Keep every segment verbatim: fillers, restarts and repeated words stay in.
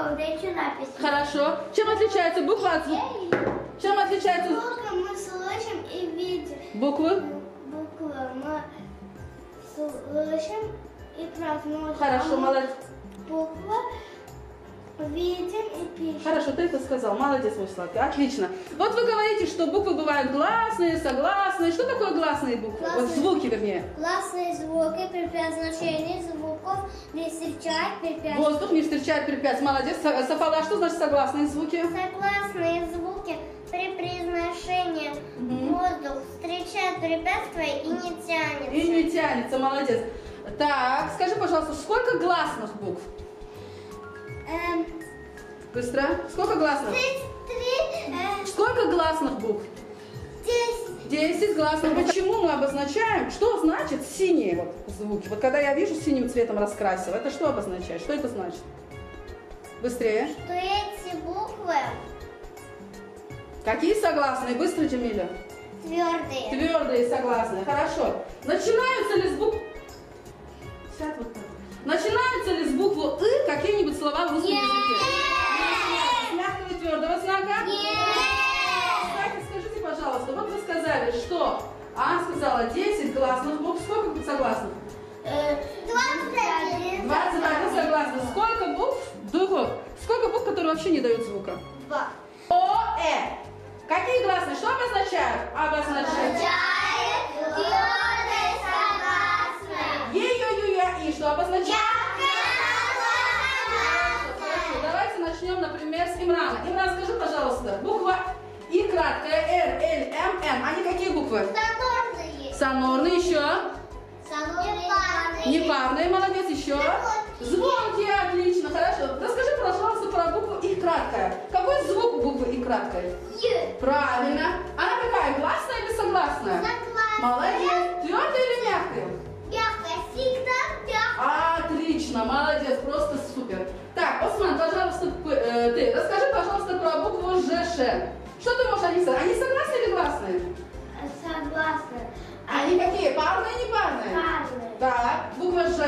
звука, вот эти написи. Хорошо. Чем отличается буква от звука? Чем отличается? Звука мы слышим и видим. Буквы? Буквы мы слышим и произносим. Хорошо, молодец. Буквы видим и пишем. Хорошо, ты это сказал. Молодец, мой сладкий. Отлично. Вот вы говорите, что буквы бывают гласные, согласные. Что такое гласные буквы? Гласные. Вот звуки, вернее. Гласные звуки при произношении звуков не встречают препятствий. Воздух не встречает препятствий. Молодец. Сафала, что значит согласные звуки? Согласные звуки при произношении Угу. воздух встречает препятствия и не тянется. И не тянется. Молодец. Так, скажи, пожалуйста, сколько гласных букв? Эм, Быстро. Сколько гласных? тридцать три, э, Сколько гласных букв? десять. Десять гласных. Почему мы обозначаем? Что значит синие вот звуки? Вот когда я вижу синим цветом раскрасила, это что обозначает? Что это значит? Быстрее. Что эти буквы Какие согласные? Быстро, Джамиля. твердые. Твердые согласные. Хорошо. Начинаются ли с букв... Сядь вот так. Начинаются ли с буквы «ы» какие-нибудь слова в русском Нет. языке? С мягкого и твердого знака? Нет. Кстати, скажите, пожалуйста, вот вы сказали, что А сказала десять гласных букв. Сколько согласных? двадцать один. двадцать один согласных. Сколько букв? Дугу. Сколько букв, которые вообще не дают звука? Два. О, Э. Какие гласные? Что обозначают? Обозначают. Твердые согласные. Е, ё, ю, я, и. Что обозначает? Мягкие Хорошо, давайте начнем, например, с Имрана. Имран, скажи, пожалуйста, буква И краткая, Р, Л, М, Н. Они какие буквы? Сонорные. Сонорные еще. Сонорные. Непарные, молодец, еще. Звонкие, отлично, хорошо. Расскажи, пожалуйста, про букву И краткая. Какой звук у буквы И краткой? Ю. Правильно. Она какая, гласная или согласная? Согласная. Молодец. Твердая или мягкая? Мягкая. Всегда мягкая. Отлично, молодец, просто супер. Так, Осман, пожалуйста, п- э, ты расскажи, пожалуйста, про букву Ж, Ш. Что ты можешь о них сказать? Они согласные или гласные? Согласна. Они какие? Парные, не парные? Парные. Так, буква Ж.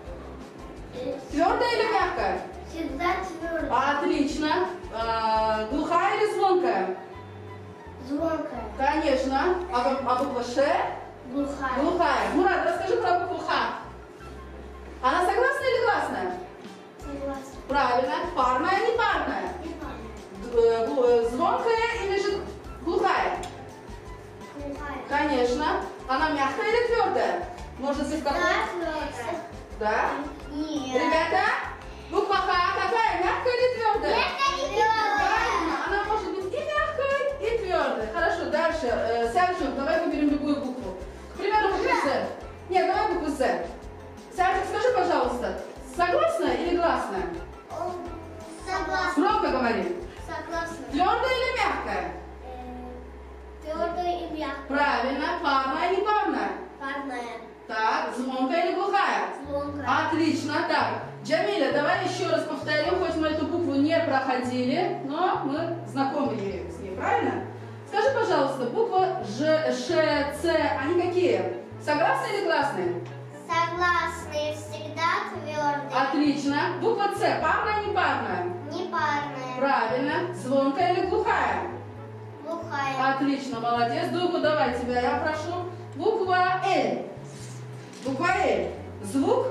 Твердая или мягкая? Всегда твердая. Отлично. А, глухая или звонкая? Звонкая. Конечно. А, бу- а буква Ш? Глухая. Глухая. Мурат, расскажи про букву Х. Она согласная или гласная? Согласна. Правильно. Парная, не парная? Не парная. Д- э, глу- э, Звонкая или же глухая? Глухая. Конечно. Она мягкая или твердая? Может быть, какой? Да, твердая. Да? Нет. Ребята, буква Х какая? Мягкая или твердая? Мягкая и твердая. Правильно. Она может быть и мягкой, и твердой. Хорошо, дальше. Э, Сярчик, давай выберем любую букву. К примеру, букву З. Нет, давай букву З. Сярчик, скажи, пожалуйста, согласная или гласная? Согласна. Громко говори. Согласна. Твердая или мягкая? Твердая и мягкая. Правильно. Парная, не парная? Парная. Так, звонкая или глухая? Звонкая. Отлично. Так, Джамиля, давай еще раз повторим, хоть мы эту букву не проходили, но мы знакомы ей- с ней, правильно? Скажи, пожалуйста, буква Ж, Ш, Ц, они какие? Согласные или гласные? Согласные. Всегда твердые. Отлично. Буква Ц, парная, не парная? Не парная. Правильно. Звонкая или глухая? Глухая. Отлично, молодец. Дугу, давай тебя я прошу. Буква Л. Буква Л. Звук?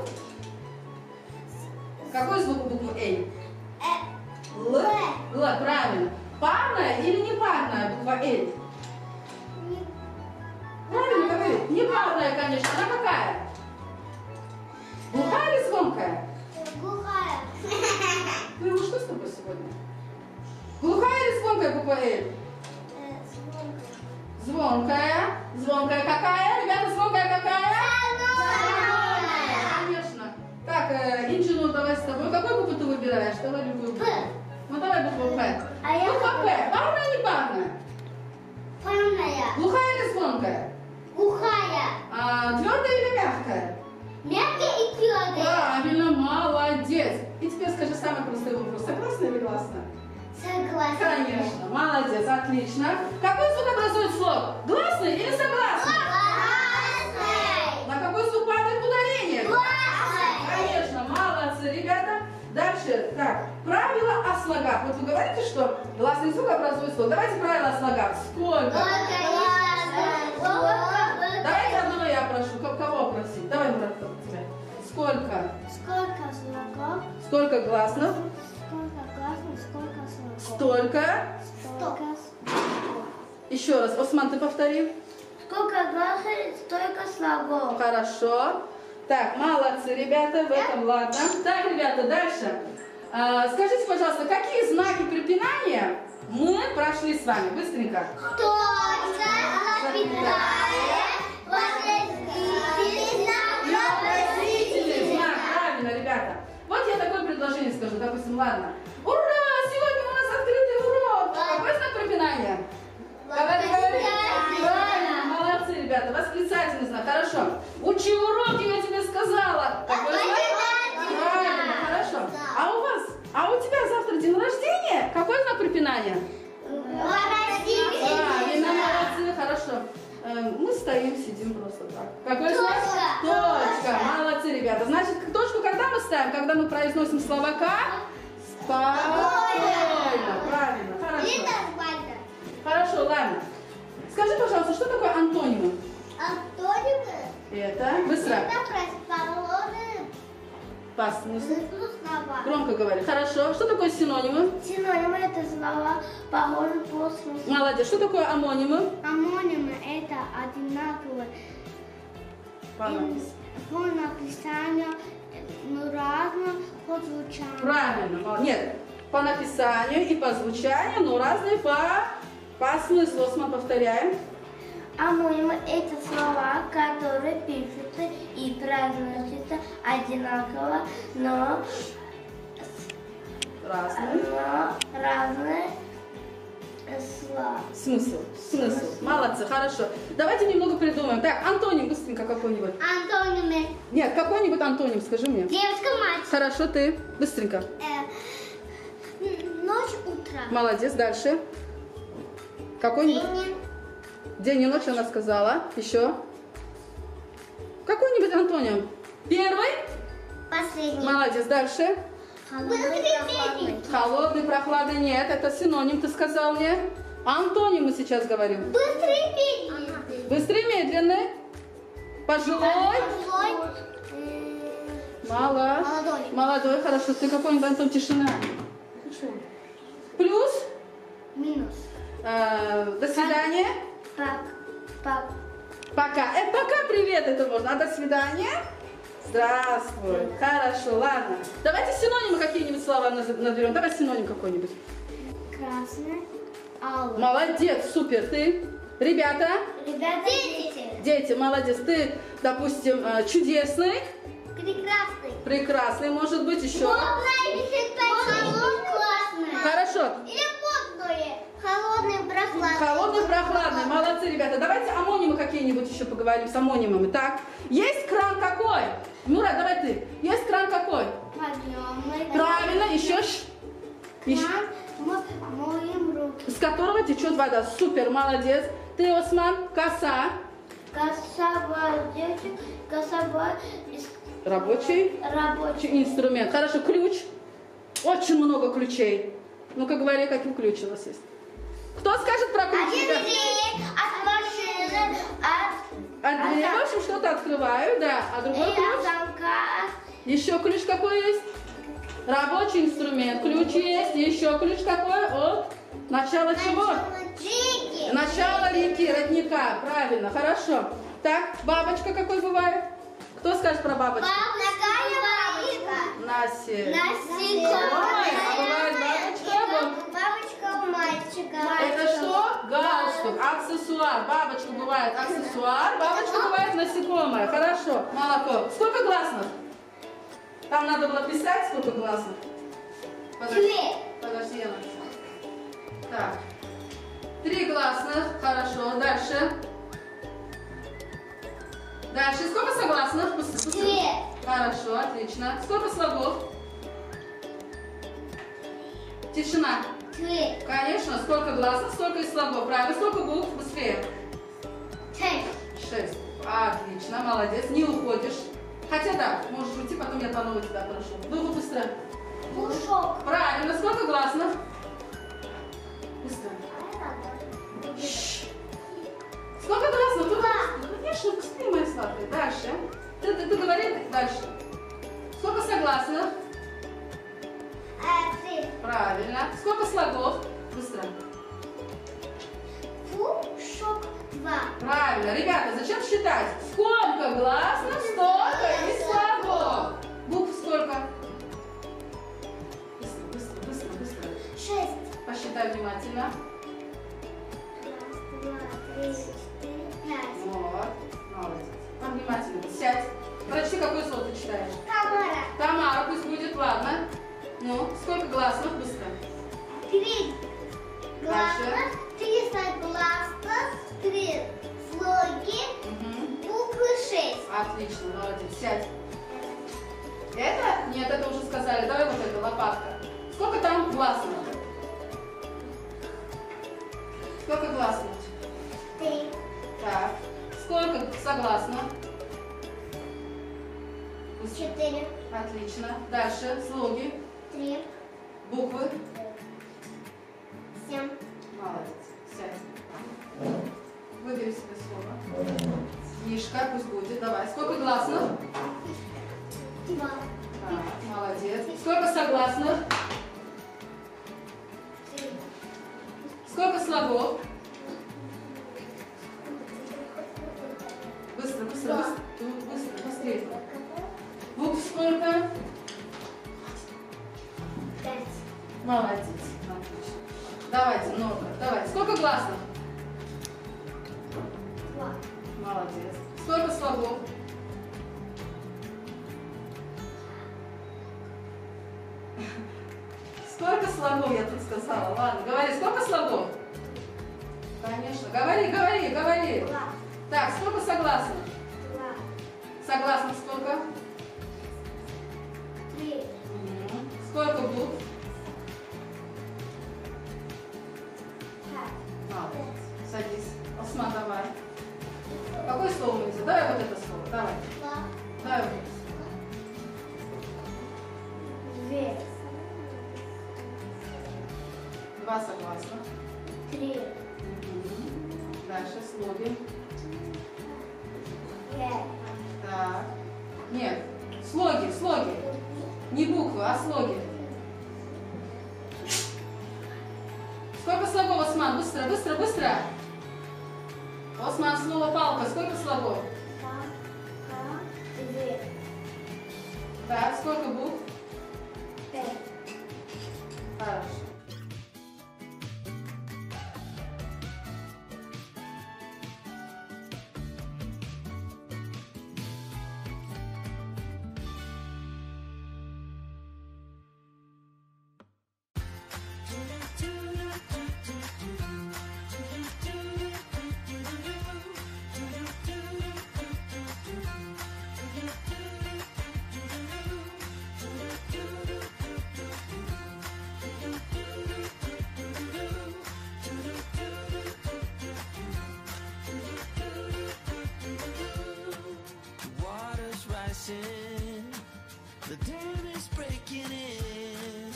Какой звук у буквы Л? Э, Л. Л, правильно. Парная или не парная буква Л? не- Правильно говорю. Не парная, конечно. Она какая? Глухая или звонкая? Глухая. Ну, что с тобой сегодня? Глухая или звонкая буква Л? Э, звонкая. Звонкая. Звонкая какая? Ребята, звонкая какая? Сонорная. Конечно. Так, э, Инджину, давай с тобой. Какую букву ты выбираешь? Давай любую букву. П. Ну давай букву П. А я Буква П. Парная или не парная? Парная. Глухая или звонкая? Глухая. А, твердая или мягкая? Мягкая и твердая. Правильно, молодец. И теперь скажи самый простой вопрос. Согласна или гласна? Согласна. Конечно, молодец, отлично. Какой звук образует слог? Гласный или согласный? Гласный. На какой звук падает ударение? Гласный. Конечно, молодцы, ребята. Дальше Так, правила о слогах. Вот вы говорите, что гласный звук образует слог. Давайте правила о слогах. Сколько? Давайте одного я прошу. Ко- Кого просить? Давай, Мурат, тебя. Сколько? Сколько слогов? Сколько гласных? Сколько гласных? Сколько слогов? Столько. Столько. Еще раз. Осман, ты повтори. Сколько гласных? Столько слогов. Хорошо. Так, молодцы, ребята, в этом ладно. Так, ребята, дальше. А, скажите, пожалуйста, какие знаки препинания мы прошли с вами? Быстренько. Точка, запятая, вопросительный знак, Вопросительный знак, правильно, ребята. Вот я такое предложение скажу, допустим, ладно. Ура! Сегодня у нас открытый урок. Какой знак препинания? Говори, говори. Правильно, молодцы, ребята. Восклицательный знак. Хорошо. Учи уроки, я тебе сказала. Какой знак? Правильно, хорошо. А у вас, а у тебя завтра день рождения? Какой знак препинания? Правильно, молодцы, хорошо. Э, Мы стоим, сидим просто так. Какой знак? Точка. Молодцы, ребята. Значит, точку когда мы ставим? Когда мы произносим слова как? Спокойно. Правильно, хорошо. Хорошо, ладно. Скажи, пожалуйста, что такое антонимы? Антонимы Это быстро. это противоположные По смыслу. слова. Громко говори. Хорошо. Что такое синонимы? Синонимы это слова похожи по смыслу. Молодец. Что такое амонимы? Амонимы это одинаковые по написанию, но разно по звучанию. Правильно. мол- Нет. По написанию и по звучанию, но разные по, по смыслу. Осман, повторяем. Амонимы это слова, которые пишутся и произносятся одинаково, но, Разные. но разные слова. Смысл. Смысл. Молодцы. Хорошо. Давайте немного придумаем. Так, антоним быстренько какой-нибудь. Антонимы. Нет, какой-нибудь антоним, скажи мне. Девочка, мать. Хорошо, ты. Быстренько. Ночь, утро. Молодец. Дальше. Какой-нибудь. День, День и ночь она сказала. Еще. Какой-нибудь антоним. Первый. последний. Молодец. Дальше. Холодный, прохладный. Холодный, прохладный. Нет, это синоним, ты сказал мне. Антоним мы сейчас говорим. Быстрый, медленный. Быстрый, медленный. Пожилой. Злой. Мало. Молодой. Молодой, хорошо. Ты какой-нибудь, Антон, тишина. Плюс. Минус. э, до свидания. Пак. Пак. Пока. Э, пока, привет, это можно. А до свидания. Здравствуй. Хорошо, ладно. Давайте синонимы какие-нибудь слова наз- наберем. Давай синоним какой-нибудь. Красный. Алый. Молодец, супер. Ты. Ребята. Ребята, дети. Дети, молодец. Ты, допустим, э, чудесный. Прекрасный. Прекрасный, может быть, еще. Классный. Хорошо. Или модные. Холодный, прохладный. Холодный, прохладный. Молодцы, ребята. Давайте амонимы какие-нибудь еще поговорим с амонимами. Так, есть кран какой? Мурат, давай ты. Есть кран какой? Подъемный. Правильно, еще ш- еще- Кран. Мы моем руки. с которого течет вода. Супер, молодец. Ты, Осман, коса. Косовой девочек. Косовой Рабочий рабочий. инструмент. Хорошо, ключ. Очень много ключей. Ну-ка говори, какой ключ у вас есть. Кто скажет про ключ? Один ребят? дверь от машины, от, От двери, в общем, что-то открываю, да. А другой и от ключ? замка. Еще ключ какой есть? Рабочий инструмент. Ключ есть. Еще ключ какой? От начала чего? Джики. Начало реки, родника. Правильно, хорошо. Так, бабочка какой бывает? Кто скажет про бабочку? Бабочка. Наси. Насекомое. А бывает бабочка? Бабочка у мальчика. Это что? Галстук, аксессуар. Бабочка бывает аксессуар, бабочка бывает насекомое. Хорошо, молоко. Сколько гласных? Там надо было писать, сколько гласных. Подожди, Две. подожди, я напишу. Так. Три гласных. Хорошо. Дальше. Дальше. Сколько согласных? Пусть- пусть- Две. Хорошо, отлично. Сколько слогов? Тишина. Две. Конечно. Сколько гласных, столько и слогов. Правильно. Сколько букв? Быстрее. Шесть. Шесть. Отлично, молодец. Не уходишь. Хотя да, можешь уйти, потом я по новой тебя прошу. Было быстро. Пушок. Правильно. Сколько гласных? Быстро. Сколько гласных? Туда. Конечно, быстрее, мои сладкие. Дальше. Ты, ты, ты говори дальше. Сколько согласных? Три. Правильно. Сколько слогов? Быстро. Пушок. Два. Правильно. Ребята, зачем считать? Сколько гласных, столько и слогов. Букв сколько? Быстро, быстро, быстро, быстро. Шесть. Посчитай внимательно. Раз, два, три, четыре, пять. Вот. Молодец. Там внимательно. Сядь. Прочти, какое слово ты читаешь. Тамара. Тамара, пусть будет, ладно. Ну, сколько гласных? Быстро. Три гласных, три согласных, три слоги, Угу. буквы шесть. Отлично, молодец. Сядь. Это? Нет, это уже сказали. Давай вот это, лопатка. Сколько там гласных? Сколько гласных? Три. Так. Сколько согласных? Четыре. Отлично. Дальше. Слоги. Три. Буквы. Семь. Молодец. Сядь. Выбери себе слово. Мишка, пусть будет. Давай. Сколько гласных? Два. Так, молодец. Сколько согласных? Три. Сколько слогов? Быстро, быстро, Два. быстро. Ну, быстро, быстрее. Букв сколько? Пять. Молодец. Отлично. Давайте, много. Давайте. Сколько гласных? Два. Молодец. Сколько слогов? Сколько слогов я тут сказала? Ладно, говори, сколько слогов? Конечно. Говори, говори, говори. Два. Так, сколько согласных? Два. Согласных сколько? Три. Мгм. Сколько букв? Пять. Молодец. Садись. Осман, давай. Какое слово нельзя? Давай вот это слово. Давай. Два. Давай вот это слово. Две. Два согласных. Три. Мгм. Дальше слоги. Пять. Так. Нет. Слоги, слоги. Не буквы, а слоги. Сколько слогов, Осман? Быстро, быстро, быстро. Осман, слово палка. Сколько слогов? Палка. Две. Так, сколько букв? Пять. Хорошо. Water's rising, the dam is breaking in.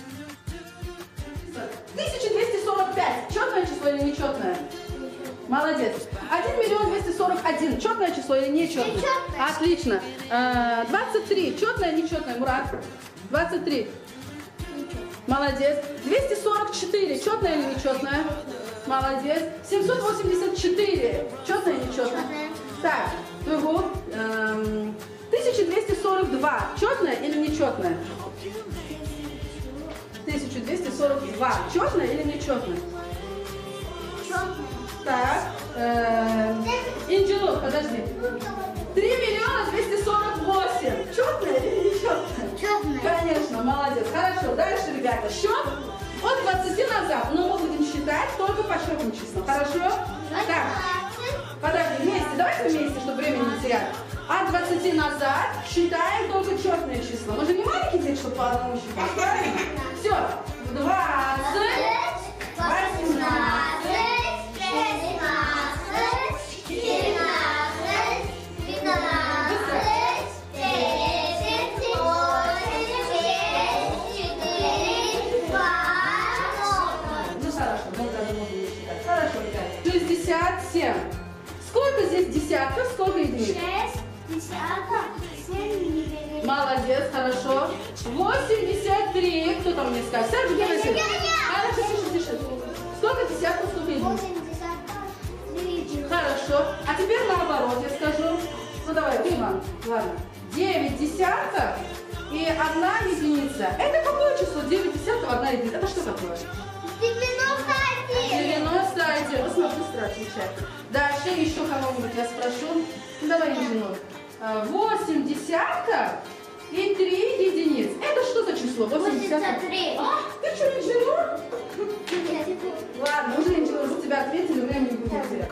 тысяча двести сорок пять. Четное число или нечетное? Молодец. один миллион двести сорок один. Четное число или нечетное? Нечетное. Отлично. А, двадцать три. Четное, нечетное, Мурат? двадцать три. Молодец. двести сорок четыре. Четное или нечетное? Молодец. семьсот восемьдесят четыре. Четное или нечетное? Четное. Так, Тугу. Эм, тысяча двести сорок два. Четное или нечетное? тысяча двести сорок два. Четное или нечетное? Четное. Так. эм, Инджелу, подожди. три миллиона двести сорок восемь. Четное или нечетное? Четное. Конечно, молодец. Хорошо, дальше, ребята, счет от двадцати назад. Но мы будем считать только по счетным числам. Хорошо? Так, подожди, вместе. Давайте вместе, чтобы времени не терять. От двадцати назад считаем только четные числа. Мы же не маленькие дети, чтобы по одному считать. Правильно? Все. двадцать, восемнадцать, шестнадцать, семнадцать, пятнадцать, десять, восемь, семь, четыре, пятьдесят семь. Сколько здесь десятков, сколько единиц? Шесть, десяток, семь, девять. Молодец, хорошо. восемьдесят три. Кто там мне скажет? Сядь, где вы? Хорошо, тише, тише. Сколько десятков, сколько единиц? Восемь десятков, девять. Хорошо. А теперь наоборот я скажу. Ну давай, Иван. Ладно. девять десятков и одна единица. Это какое число? девять десятков, одна единица. Это что такое? девяносто один. девяносто один. Вот смотри, быстро отвечай. Дальше еще кого-нибудь я спрошу. Ну давай, инженер. восемь десятков и три единиц. Это что за число? восемь десятков. восемьдесят три. А, ты что, инженер? Ладно, уже инженер за тебя ответили, времени не будет терять.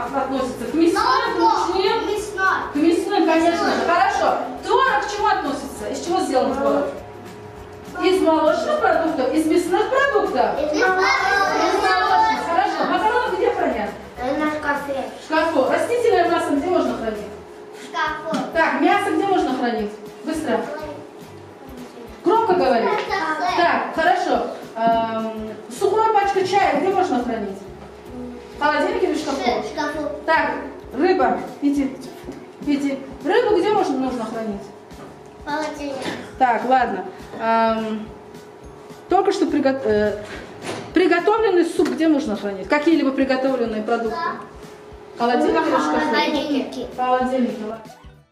относится? К мясным, к мучным? Мясной. К мясным, конечно же. Хорошо. Творог к чему относится? Из чего сделан творог? Из молочных продуктов, из мясных продуктов? Из Из молочных. Хорошо. Макароны где хранят? На шкафе. В шкафу. Растительное мясо где можно хранить? В шкафу. Так, мясо где можно хранить? Быстро. Громко говори. Так, хорошо. Эм, сухая пачка чая где можно хранить? В холодильнике или в шкафу? В шкафу. Так, рыба. Иди. Иди. Рыбу где можно нужно хранить? Холодильник. Так, ладно. Эм, только что приго- э, приготовленный суп где можно хранить? Какие-либо приготовленные продукты? В холодильнике или в шкафу? Холодильнике. В холодильнике, ладно.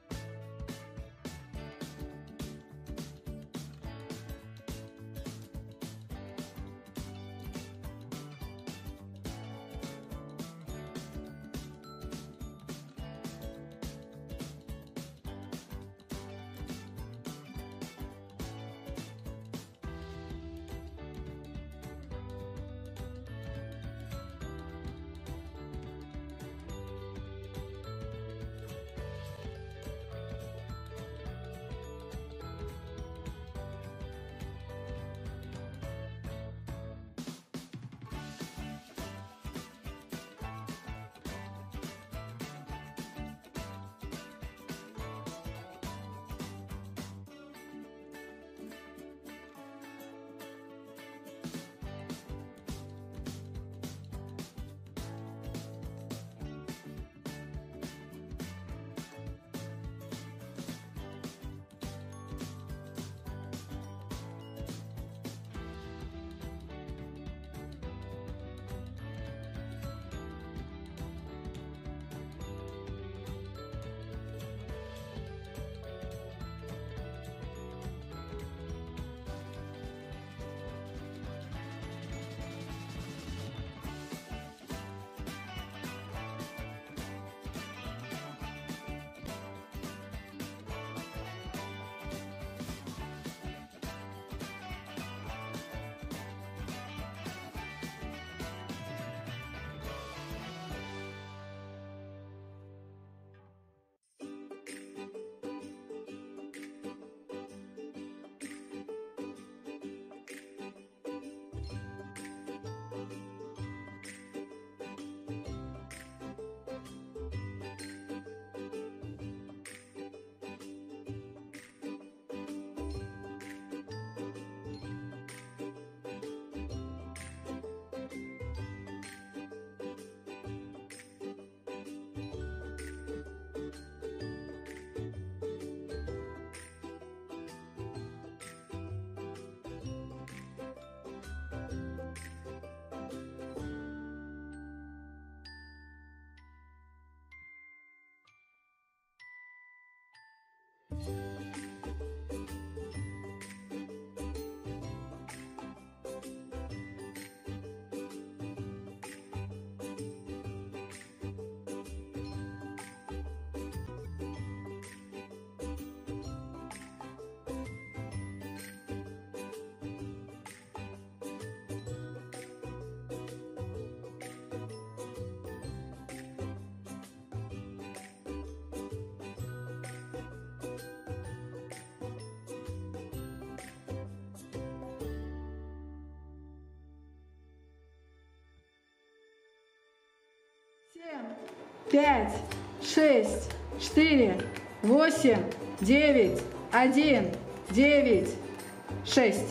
семь, пять, шесть, четыре, восемь, девять, один, девять, шесть.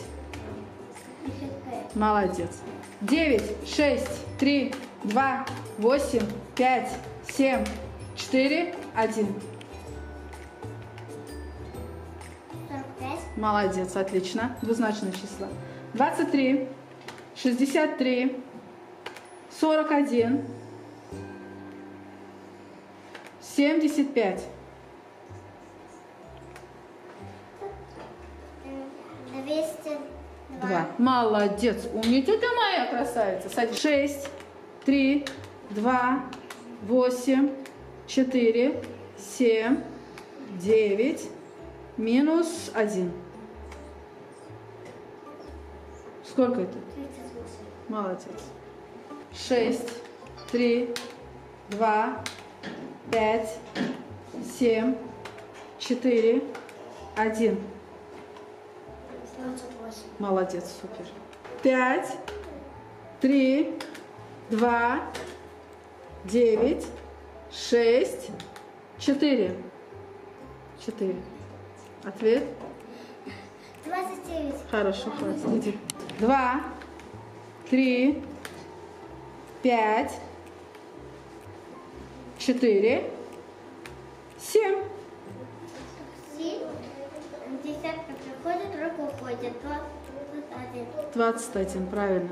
Молодец. девять, шесть, три, два, восемь, пять, семь, четыре, один. сорок пять. Молодец, отлично. Двузначное число. двадцать три, шестьдесят три, сорок один, семьдесят пять. двести два. Два. Молодец. Умница ты моя красавица. Садись. Шесть, три, два, восемь, четыре, семь, девять, минус один. Сколько это? тридцать восемь. Молодец. Шесть, три, два, пять, семь, четыре, один. двадцать восемь. Молодец, супер. Пять, три, два, девять, шесть, четыре. Четыре. Ответ? двадцать девять. Хорошо, хватит. Иди. Два, три, пять, четыре, семь. семь. Десятка приходит, руку уходит. двадцать один. Двадцать один, правильно.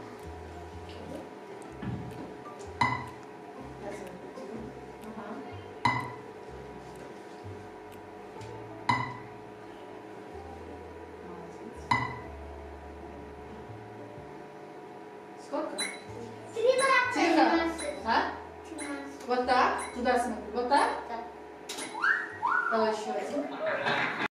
Сколько? тринадцать. Тихо. А? тринадцать. Вот так? Туда смотри. Вот так? Да. Давай еще раз.